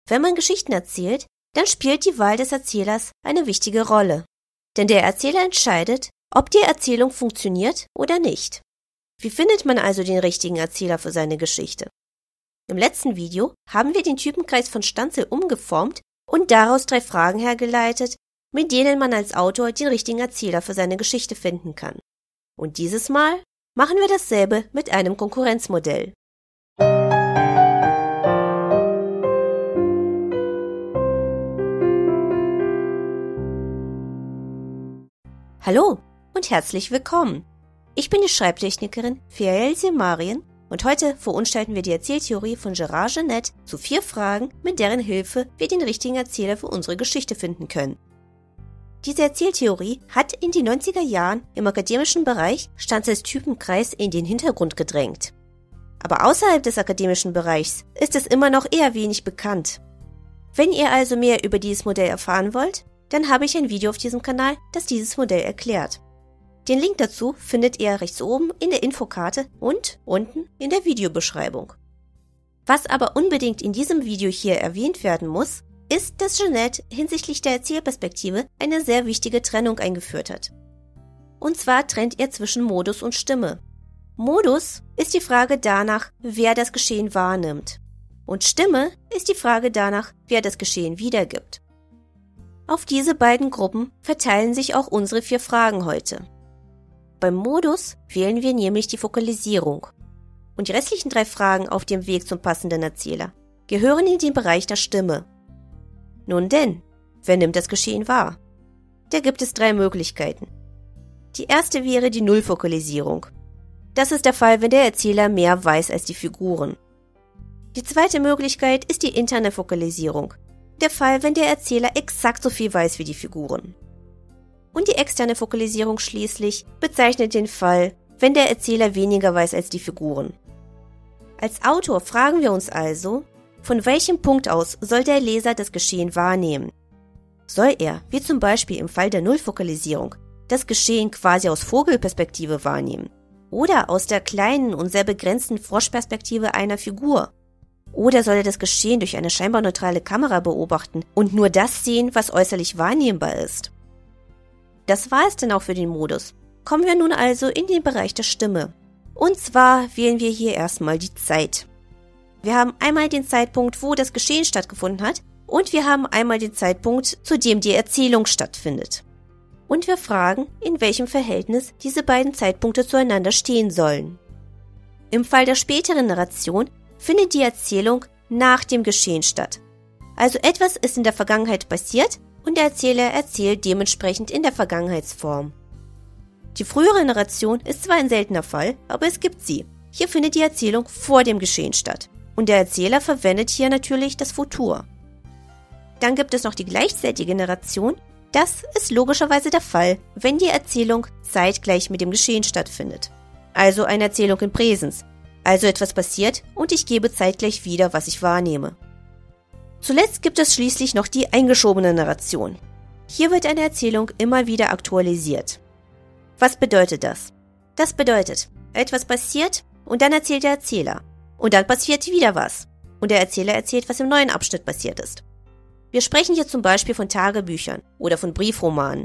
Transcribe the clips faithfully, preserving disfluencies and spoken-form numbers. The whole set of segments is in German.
Wenn man Geschichten erzählt, dann spielt die Wahl des Erzählers eine wichtige Rolle. Denn der Erzähler entscheidet, ob die Erzählung funktioniert oder nicht. Wie findet man also den richtigen Erzähler für seine Geschichte? Im letzten Video haben wir den Typenkreis von Stanzel umgeformt und daraus drei Fragen hergeleitet, mit denen man als Autor den richtigen Erzähler für seine Geschichte finden kann. Und dieses Mal machen wir dasselbe mit einem Konkurrenzmodell. Hallo und herzlich willkommen. Ich bin die Schreibtechnikerin Feael Semarien und heute verunstalten wir die Erzähltheorie von Gérard Genette zu vier Fragen, mit deren Hilfe wir den richtigen Erzähler für unsere Geschichte finden können. Diese Erzähltheorie hat in den neunziger Jahren im akademischen Bereich Stanzels Typenkreis in den Hintergrund gedrängt. Aber außerhalb des akademischen Bereichs ist es immer noch eher wenig bekannt. Wenn ihr also mehr über dieses Modell erfahren wollt, dann habe ich ein Video auf diesem Kanal, das dieses Modell erklärt. Den Link dazu findet ihr rechts oben in der Infokarte und unten in der Videobeschreibung. Was aber unbedingt in diesem Video hier erwähnt werden muss, ist, dass Genette hinsichtlich der Erzählperspektive eine sehr wichtige Trennung eingeführt hat. Und zwar trennt er zwischen Modus und Stimme. Modus ist die Frage danach, wer das Geschehen wahrnimmt. Und Stimme ist die Frage danach, wer das Geschehen wiedergibt. Auf diese beiden Gruppen verteilen sich auch unsere vier Fragen heute. Beim Modus wählen wir nämlich die Fokalisierung. Und die restlichen drei Fragen auf dem Weg zum passenden Erzähler gehören in den Bereich der Stimme. Nun denn, wer nimmt das Geschehen wahr? Da gibt es drei Möglichkeiten. Die erste wäre die Nullfokalisierung. Das ist der Fall, wenn der Erzähler mehr weiß als die Figuren. Die zweite Möglichkeit ist die interne Fokalisierung. Der Fall, wenn der Erzähler exakt so viel weiß wie die Figuren. Und die externe Fokalisierung schließlich bezeichnet den Fall, wenn der Erzähler weniger weiß als die Figuren. Als Autor fragen wir uns also, von welchem Punkt aus soll der Leser das Geschehen wahrnehmen? Soll er, wie zum Beispiel im Fall der Nullfokalisierung, das Geschehen quasi aus Vogelperspektive wahrnehmen? Oder aus der kleinen und sehr begrenzten Froschperspektive einer Figur? Oder soll er das Geschehen durch eine scheinbar neutrale Kamera beobachten und nur das sehen, was äußerlich wahrnehmbar ist? Das war es dann auch für den Modus. Kommen wir nun also in den Bereich der Stimme. Und zwar wählen wir hier erstmal die Zeit. Wir haben einmal den Zeitpunkt, wo das Geschehen stattgefunden hat, und wir haben einmal den Zeitpunkt, zu dem die Erzählung stattfindet. Und wir fragen, in welchem Verhältnis diese beiden Zeitpunkte zueinander stehen sollen. Im Fall der späteren Narration findet die Erzählung nach dem Geschehen statt. Also etwas ist in der Vergangenheit passiert und der Erzähler erzählt dementsprechend in der Vergangenheitsform. Die frühere Narration ist zwar ein seltener Fall, aber es gibt sie. Hier findet die Erzählung vor dem Geschehen statt. Und der Erzähler verwendet hier natürlich das Futur. Dann gibt es noch die gleichzeitige Narration. Das ist logischerweise der Fall, wenn die Erzählung zeitgleich mit dem Geschehen stattfindet. Also eine Erzählung in Präsens. Also etwas passiert und ich gebe zeitgleich wieder, was ich wahrnehme. Zuletzt gibt es schließlich noch die eingeschobene Narration. Hier wird eine Erzählung immer wieder aktualisiert. Was bedeutet das? Das bedeutet, etwas passiert und dann erzählt der Erzähler. Und dann passiert wieder was. Und der Erzähler erzählt, was im neuen Abschnitt passiert ist. Wir sprechen hier zum Beispiel von Tagebüchern oder von Briefromanen.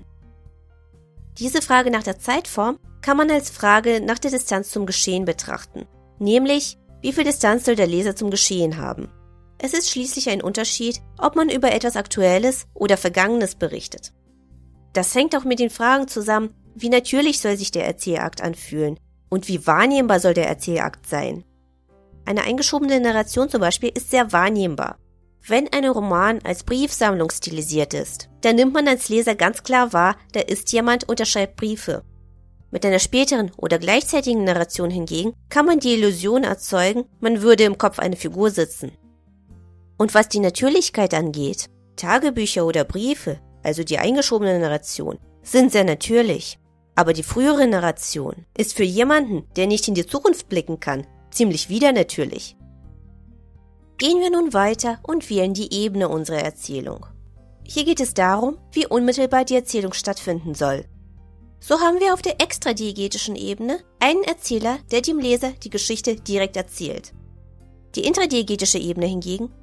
Diese Frage nach der Zeitform kann man als Frage nach der Distanz zum Geschehen betrachten. Nämlich, wie viel Distanz soll der Leser zum Geschehen haben? Es ist schließlich ein Unterschied, ob man über etwas Aktuelles oder Vergangenes berichtet. Das hängt auch mit den Fragen zusammen, wie natürlich soll sich der Erzählakt anfühlen und wie wahrnehmbar soll der Erzählakt sein. Eine eingeschobene Narration zum Beispiel ist sehr wahrnehmbar. Wenn ein Roman als Briefsammlung stilisiert ist, dann nimmt man als Leser ganz klar wahr, da ist jemand und er schreibt Briefe. Mit einer späteren oder gleichzeitigen Narration hingegen kann man die Illusion erzeugen, man würde im Kopf eine Figur sitzen. Und was die Natürlichkeit angeht, Tagebücher oder Briefe, also die eingeschobene Narration, sind sehr natürlich. Aber die frühere Narration ist für jemanden, der nicht in die Zukunft blicken kann, ziemlich widernatürlich. Gehen wir nun weiter und wählen die Ebene unserer Erzählung. Hier geht es darum, wie unmittelbar die Erzählung stattfinden soll. So haben wir auf der extradiegetischen Ebene einen Erzähler, der dem Leser die Geschichte direkt erzählt. Die intradiegetische Ebene hingegen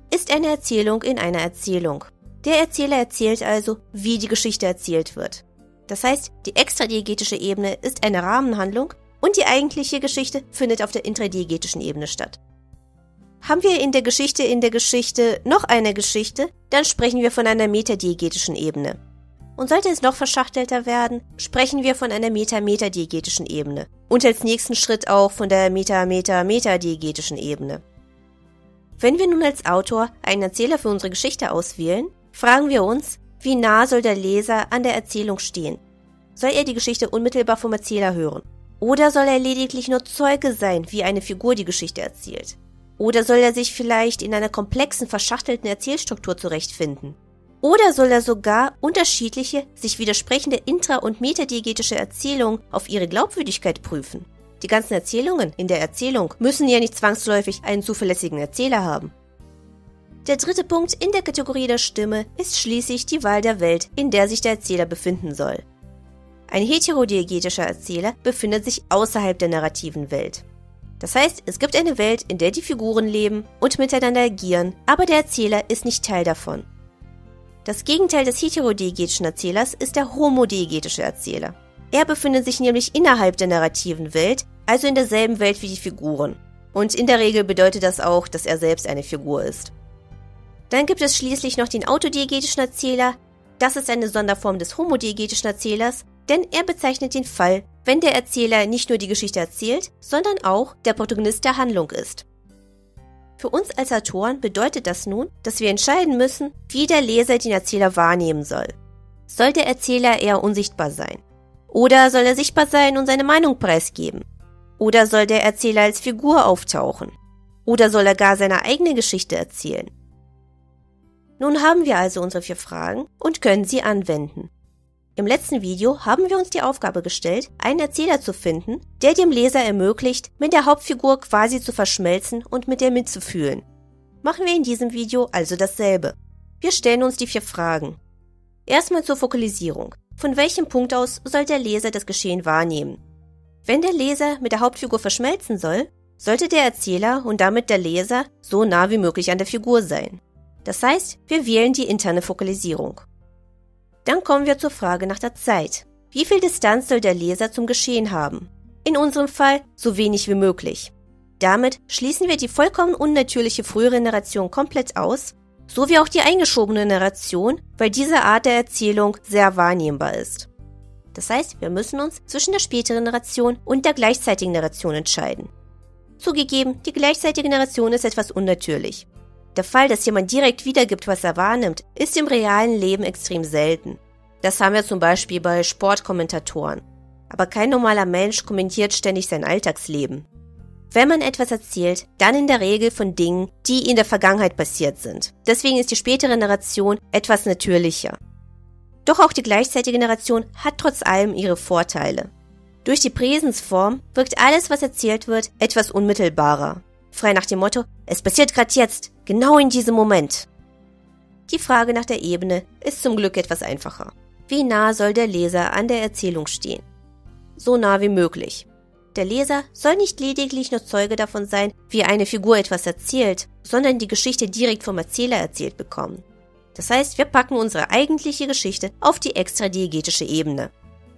ist eine Erzählung in einer Erzählung. Der Erzähler erzählt also, wie die Geschichte erzählt wird. Das heißt, die extradiegetische Ebene ist eine Rahmenhandlung und die eigentliche Geschichte findet auf der intradiegetischen Ebene statt. Haben wir in der Geschichte in der Geschichte noch eine Geschichte, dann sprechen wir von einer metadiegetischen Ebene. Und sollte es noch verschachtelter werden, sprechen wir von einer meta-metadiegetischen Ebene und als nächsten Schritt auch von der meta-meta-metadiegetischen Ebene. Wenn wir nun als Autor einen Erzähler für unsere Geschichte auswählen, fragen wir uns, wie nah soll der Leser an der Erzählung stehen? Soll er die Geschichte unmittelbar vom Erzähler hören? Oder soll er lediglich nur Zeuge sein, wie eine Figur die Geschichte erzählt? Oder soll er sich vielleicht in einer komplexen, verschachtelten Erzählstruktur zurechtfinden? Oder soll er sogar unterschiedliche, sich widersprechende intra- und metadiegetische Erzählungen auf ihre Glaubwürdigkeit prüfen? Die ganzen Erzählungen in der Erzählung müssen ja nicht zwangsläufig einen zuverlässigen Erzähler haben. Der dritte Punkt in der Kategorie der Stimme ist schließlich die Wahl der Welt, in der sich der Erzähler befinden soll. Ein heterodiegetischer Erzähler befindet sich außerhalb der narrativen Welt. Das heißt, es gibt eine Welt, in der die Figuren leben und miteinander agieren, aber der Erzähler ist nicht Teil davon. Das Gegenteil des heterodiegetischen Erzählers ist der homodiegetische Erzähler. Er befindet sich nämlich innerhalb der narrativen Welt, also in derselben Welt wie die Figuren. Und in der Regel bedeutet das auch, dass er selbst eine Figur ist. Dann gibt es schließlich noch den autodiegetischen Erzähler. Das ist eine Sonderform des homodiegetischen Erzählers, denn er bezeichnet den Fall, wenn der Erzähler nicht nur die Geschichte erzählt, sondern auch der Protagonist der Handlung ist. Für uns als Autoren bedeutet das nun, dass wir entscheiden müssen, wie der Leser den Erzähler wahrnehmen soll. Soll der Erzähler eher unsichtbar sein? Oder soll er sichtbar sein und seine Meinung preisgeben? Oder soll der Erzähler als Figur auftauchen? Oder soll er gar seine eigene Geschichte erzählen? Nun haben wir also unsere vier Fragen und können sie anwenden. Im letzten Video haben wir uns die Aufgabe gestellt, einen Erzähler zu finden, der dem Leser ermöglicht, mit der Hauptfigur quasi zu verschmelzen und mit ihr mitzufühlen. Machen wir in diesem Video also dasselbe. Wir stellen uns die vier Fragen. Erstmal zur Fokalisierung. Von welchem Punkt aus soll der Leser das Geschehen wahrnehmen? Wenn der Leser mit der Hauptfigur verschmelzen soll, sollte der Erzähler und damit der Leser so nah wie möglich an der Figur sein. Das heißt, wir wählen die interne Fokalisierung. Dann kommen wir zur Frage nach der Zeit. Wie viel Distanz soll der Leser zum Geschehen haben? In unserem Fall so wenig wie möglich. Damit schließen wir die vollkommen unnatürliche frühere Narration komplett aus, sowie auch die eingeschobene Narration, weil diese Art der Erzählung sehr wahrnehmbar ist. Das heißt, wir müssen uns zwischen der späteren Narration und der gleichzeitigen Narration entscheiden. Zugegeben, die gleichzeitige Narration ist etwas unnatürlich. Der Fall, dass jemand direkt wiedergibt, was er wahrnimmt, ist im realen Leben extrem selten. Das haben wir zum Beispiel bei Sportkommentatoren. Aber kein normaler Mensch kommentiert ständig sein Alltagsleben. Wenn man etwas erzählt, dann in der Regel von Dingen, die in der Vergangenheit passiert sind. Deswegen ist die spätere Narration etwas natürlicher. Doch auch die gleichzeitige Narration hat trotz allem ihre Vorteile. Durch die Präsensform wirkt alles, was erzählt wird, etwas unmittelbarer. Frei nach dem Motto, es passiert gerade jetzt, genau in diesem Moment. Die Frage nach der Ebene ist zum Glück etwas einfacher. Wie nah soll der Leser an der Erzählung stehen? So nah wie möglich. Der Leser soll nicht lediglich nur Zeuge davon sein, wie eine Figur etwas erzählt, sondern die Geschichte direkt vom Erzähler erzählt bekommen. Das heißt, wir packen unsere eigentliche Geschichte auf die extradiegetische Ebene.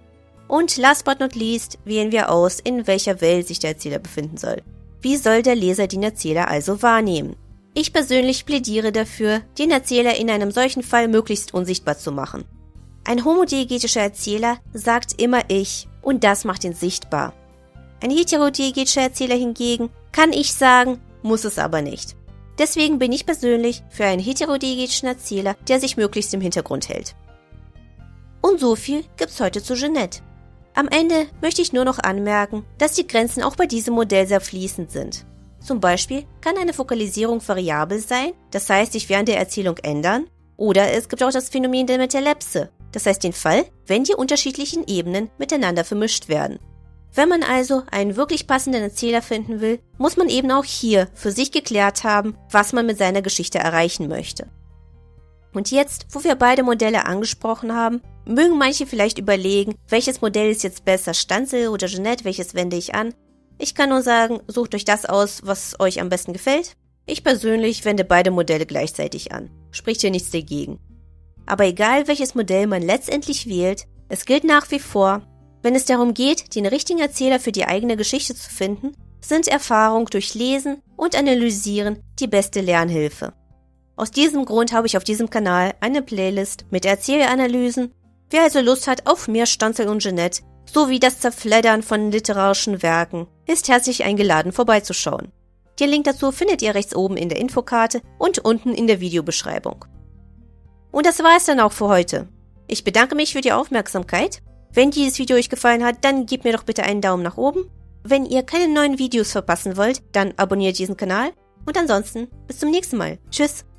Und last but not least wählen wir aus, in welcher Welt sich der Erzähler befinden soll. Wie soll der Leser den Erzähler also wahrnehmen? Ich persönlich plädiere dafür, den Erzähler in einem solchen Fall möglichst unsichtbar zu machen. Ein homodiegetischer Erzähler sagt immer ich und das macht ihn sichtbar. Ein heterodiegetischer Erzähler hingegen kann ich sagen, muss es aber nicht. Deswegen bin ich persönlich für einen heterodiegetischen Erzähler, der sich möglichst im Hintergrund hält. Und so viel gibt's heute zu Jeanette. Am Ende möchte ich nur noch anmerken, dass die Grenzen auch bei diesem Modell sehr fließend sind. Zum Beispiel kann eine Fokalisierung variabel sein, das heißt sich während der Erzählung ändern, oder es gibt auch das Phänomen der Metalepse, das heißt den Fall, wenn die unterschiedlichen Ebenen miteinander vermischt werden. Wenn man also einen wirklich passenden Erzähler finden will, muss man eben auch hier für sich geklärt haben, was man mit seiner Geschichte erreichen möchte. Und jetzt, wo wir beide Modelle angesprochen haben, mögen manche vielleicht überlegen, welches Modell ist jetzt besser, Stanzel oder Jeanette, welches wende ich an? Ich kann nur sagen, sucht euch das aus, was euch am besten gefällt. Ich persönlich wende beide Modelle gleichzeitig an. Spricht hier nichts dagegen. Aber egal welches Modell man letztendlich wählt, es gilt nach wie vor, wenn es darum geht, den richtigen Erzähler für die eigene Geschichte zu finden, sind Erfahrung durch Lesen und Analysieren die beste Lernhilfe. Aus diesem Grund habe ich auf diesem Kanal eine Playlist mit Erzählanalysen. Wer also Lust hat auf mehr Stanzel und Jeanette, sowie das Zerfleddern von literarischen Werken, ist herzlich eingeladen vorbeizuschauen. Den Link dazu findet ihr rechts oben in der Infokarte und unten in der Videobeschreibung. Und das war es dann auch für heute. Ich bedanke mich für die Aufmerksamkeit. Wenn dieses Video euch gefallen hat, dann gebt mir doch bitte einen Daumen nach oben. Wenn ihr keine neuen Videos verpassen wollt, dann abonniert diesen Kanal. Und ansonsten bis zum nächsten Mal. Tschüss!